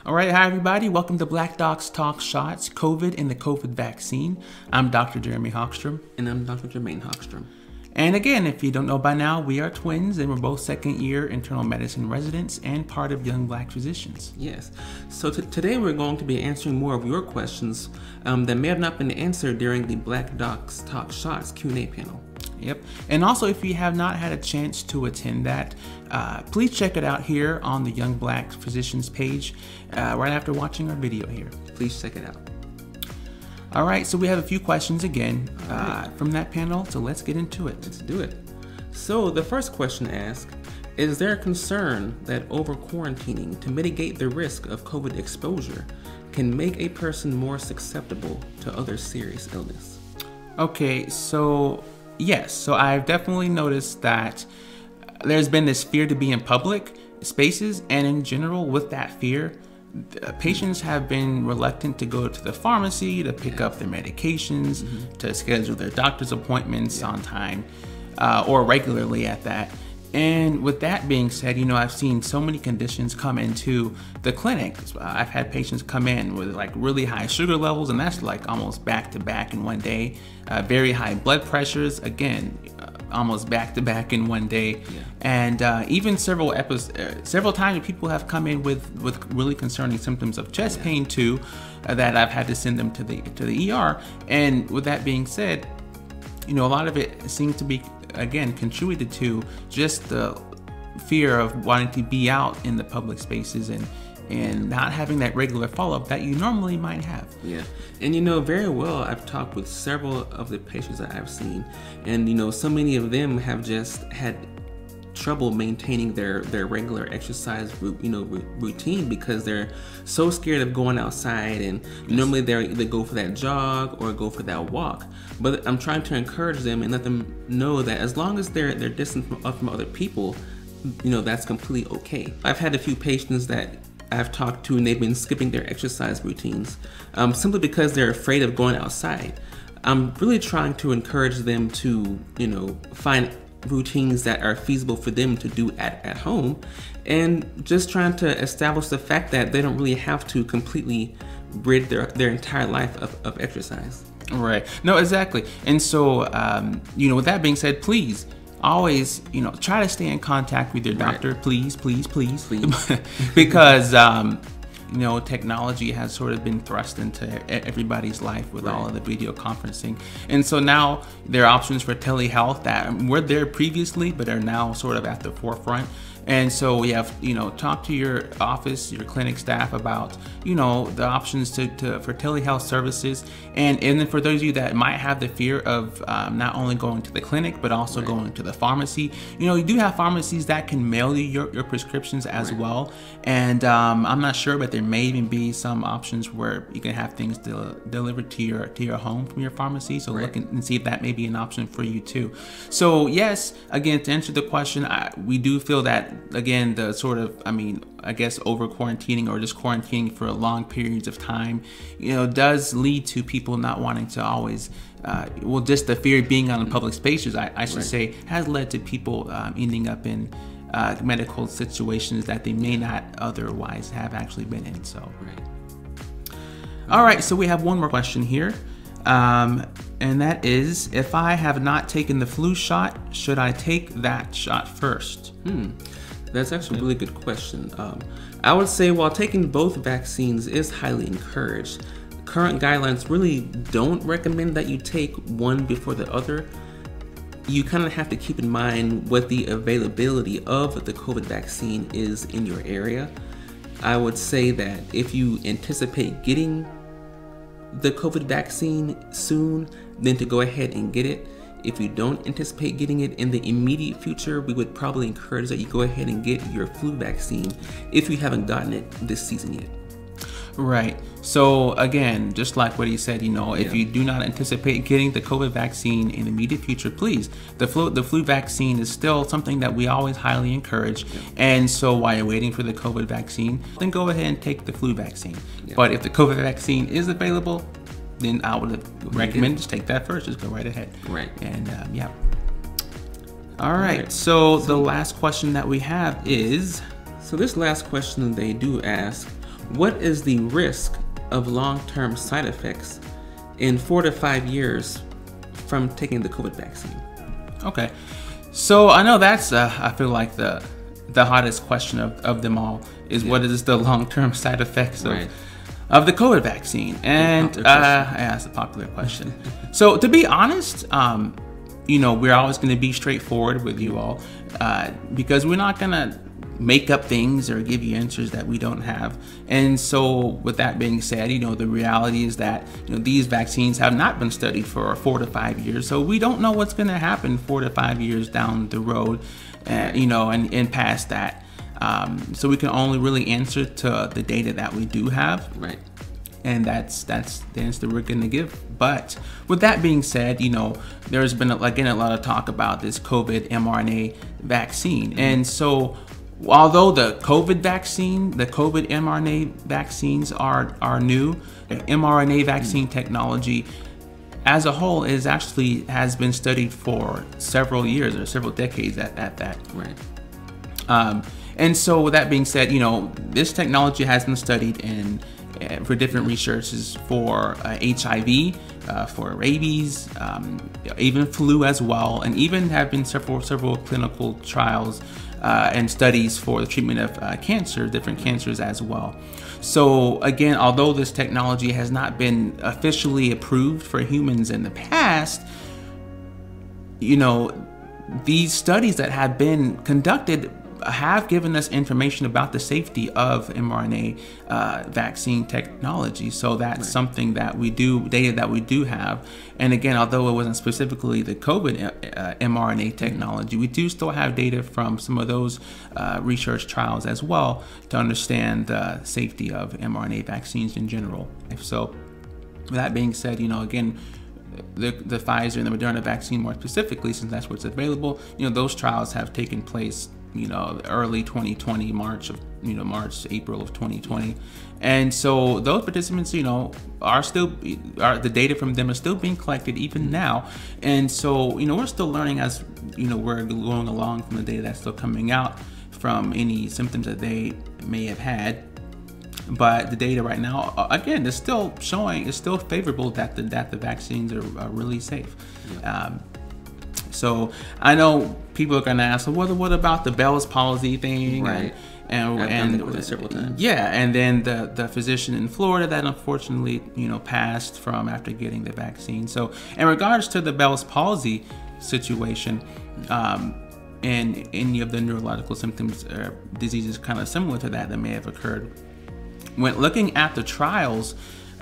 All right, hi everybody. Welcome to Black Docs Talk Shots, COVID and the COVID vaccine. I'm Dr. Jeremy Hochstrom. And I'm Dr. Jermaine Hochstrom. And again, if you don't know by now, we are twins and we're both second-year internal medicine residents and part of Young Black Physicians. Yes. So today we're going to be answering more of your questions that may have not been answered during the Black Docs Talk Shots Q&A panel. Yep. And also, if you have not had a chance to attend that, please check it out here on the Young Black Physicians page right after watching our video here. Please check it out. All right, so we have a few questions again from that panel, so let's get into it. Let's do it. So the first question asks, is there a concern that over-quarantining to mitigate the risk of COVID exposure can make a person more susceptible to other serious illness? Okay, so yes, so I've definitely noticed that there's been this fear to be in public spaces, and in general, with that fear, patients have been reluctant to go to the pharmacy to pick up their medications, to schedule their doctor's appointments on time or regularly at that. And with that being said, you know, I've seen so many conditions come into the clinic. I've had patients come in with like really high sugar levels, and that's like almost back to back in one day. Very high blood pressures, again, almost back to back in one day. And even several times people have come in with really concerning symptoms of chest pain too, that I've had to send them to the ER. And with that being said, you know, a lot of it seems to be, again, contributed to just the fear of wanting to be out in the public spaces and not having that regular follow-up that you normally might have. Yeah, and you know, very well, I've talked with several of the patients that I've seen, and you know, so many of them have just had trouble maintaining their regular exercise routine because they're so scared of going outside, and normally they either go for that jog or go for that walk. But I'm trying to encourage them and let them know that as long as they're distant from other people, you know, that's completely okay. I've had a few patients that I've talked to and they've been skipping their exercise routines simply because they're afraid of going outside. I'm really trying to encourage them to, you know, find routines that are feasible for them to do at home, and just trying to establish the fact that they don't really have to completely rid their entire life of exercise. Right. No, exactly. And so, you know, with that being said, please always, you know, try to stay in contact with your doctor. Right. Please. Because, you know, technology has sort of been thrust into everybody's life with all of the video conferencing. And so now there are options for telehealth that were there previously, but are now sort of at the forefront. And so we have, you know, talk to your office, your clinic staff about, you know, the options for telehealth services. And then for those of you that might have the fear of not only going to the clinic, but also going to the pharmacy, you know, you do have pharmacies that can mail you your prescriptions as well. And I'm not sure, but there may even be some options where you can have things delivered to your home from your pharmacy. So look and see if that may be an option for you too. So yes, again, to answer the question, we do feel that, again, the sort of, I guess over quarantining or just quarantining for long periods of time, you know, does lead to people not wanting to always, well, just the fear of being out in public spaces, I should say, has led to people ending up in medical situations that they may not otherwise have actually been in. So, all right, so we have one more question here. And that is, if I have not taken the flu shot, should I take that shot first? That's actually a really good question. I would say while taking both vaccines is highly encouraged, current guidelines really don't recommend that you take one before the other. You kind of have to keep in mind what the availability of the COVID vaccine is in your area. I would say that if you anticipate getting the COVID vaccine soon, then to go ahead and get it. If you don't anticipate getting it in the immediate future, we would probably encourage that you go ahead and get your flu vaccine if you haven't gotten it this season yet. Right. So again, just like what he said, you know, if you do not anticipate getting the COVID vaccine in the immediate future, please, the flu vaccine is still something that we always highly encourage. And so while you're waiting for the COVID vaccine, then go ahead and take the flu vaccine. But if the COVID vaccine is available, then I would recommend just take that first. Just go right ahead. And All right. So the last question that we have is, so this last question they do ask, what is the risk of long-term side effects in 4 to 5 years from taking the COVID vaccine? Okay, so I know that's I feel like the hottest question of them all is what is the long-term side effects of the COVID vaccine? And that's a popular question. So to be honest, we're always going to be straightforward with you all because we're not going to make up things or give you answers that we don't have. And so with that being said, the reality is that these vaccines have not been studied for 4 to 5 years, so we don't know what's going to happen 4 to 5 years down the road, and past that. So we can only really answer to the data that we do have, right? And that's the answer we're going to give. But with that being said, there's been again a lot of talk about this COVID mRNA vaccine, and so although the COVID mRNA vaccines are new, the mRNA vaccine technology as a whole has been studied for several years or several decades at that. Right. And so with that being said, this technology has been studied for different researches for HIV, for rabies, even flu as well, and even have been several clinical trials and studies for the treatment of different cancers as well. So again, although this technology has not been officially approved for humans in the past, these studies that have been conducted have given us information about the safety of mRNA vaccine technology. So that's something that data that we do have. And again, although it wasn't specifically the COVID mRNA technology, we do still have data from some of those research trials as well to understand the safety of mRNA vaccines in general. So with that being said, again, the Pfizer and the Moderna vaccine more specifically, since that's what's available, those trials have taken place early 2020, March, April of 2020. And so those participants, the data from them is still being collected even now. And so, we're still learning as, we're going along from the data that's still coming out from any symptoms that they may have had. But the data right now, again, is still favorable that the vaccines are really safe. Yeah. So I know people are going to ask, well, what about the Bell's palsy thing? Right. And with it several times. Yeah, and then the physician in Florida that unfortunately passed from after getting the vaccine. So in regards to the Bell's palsy situation, and any of the neurological symptoms or diseases kind of similar to that may have occurred, when looking at the trials,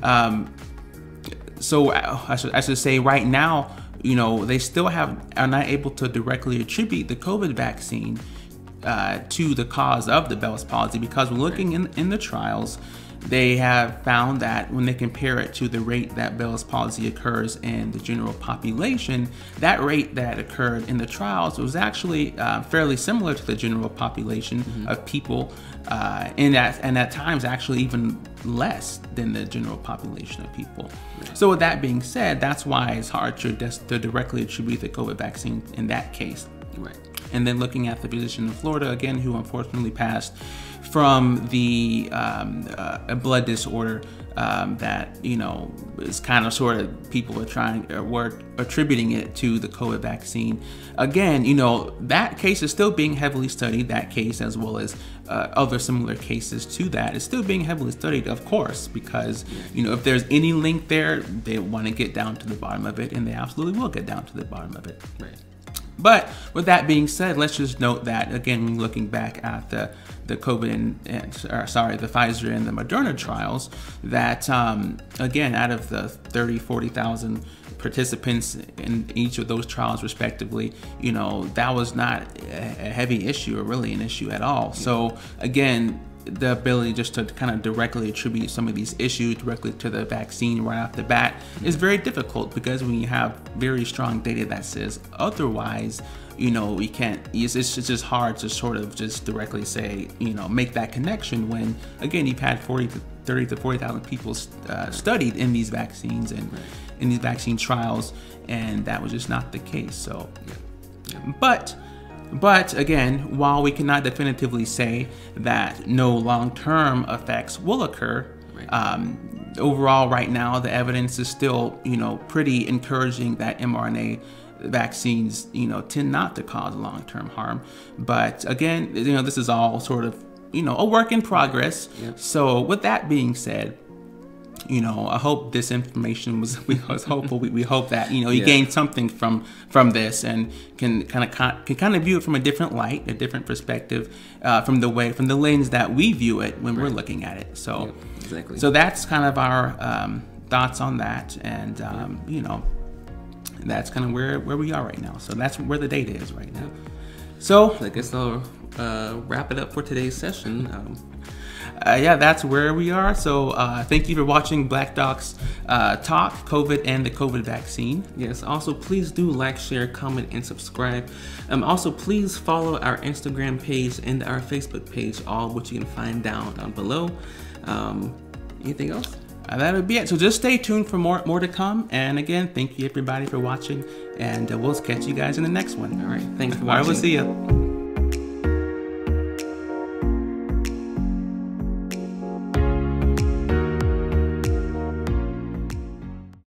so I should say right now, they still are not able to directly attribute the COVID vaccine to the cause of the Bell's palsy, because when looking in the trials, they have found that when they compare it to the rate that Bell's palsy occurs in the general population, that rate that occurred in the trials was actually fairly similar to the general population of people, and at times actually even less than the general population of people. So with that being said, that's why it's hard to directly attribute the COVID vaccine in that case. Right. And then looking at the physician in Florida, again, who unfortunately passed from a blood disorder that is kind of sort of people were attributing it to the COVID vaccine. Again, that case is still being heavily studied. That case, as well as other similar cases to that, is still being heavily studied, of course, because if there's any link there, they want to get down to the bottom of it, and they absolutely will get down to the bottom of it. Right. But with that being said, let's just note that, again, when looking back at the COVID the Pfizer and the Moderna trials, that again, out of the 40,000 participants in each of those trials respectively, that was not a heavy issue or really an issue at all. So again, the ability just to kind of directly attribute some of these issues directly to the vaccine right off the bat is very difficult, because when you have very strong data that says otherwise, we can't, it's just hard to sort of just directly say, make that connection when, again, you've had 30 to 40,000 people studied in these vaccines and in these vaccine trials, and that was just not the case. So, but But again, while we cannot definitively say that no long-term effects will occur, overall right now the evidence is still, pretty encouraging that mRNA vaccines, tend not to cause long-term harm. But again, this is all sort of, a work in progress. Yep. So with that being said, I hope this information was hopeful. We hope that you gained something from this and can kind of view it from a different light, a different perspective, from the lens that we view it when we're looking at it. So exactly. So that's kind of our thoughts on that, and that's kind of where we are right now. So that's where the data is right now. So I guess I'll wrap it up for today's session. That's where we are. So thank you for watching Black Docs talk COVID and the COVID vaccine. Yes, also please do like, share, comment, and subscribe. Also please follow our Instagram page and our Facebook page, all of which you can find down below. Anything else? That would be it. So just stay tuned for more to come. And again, thank you everybody for watching, and we'll catch you guys in the next one. All right, thanks for watching. All right, we'll see you.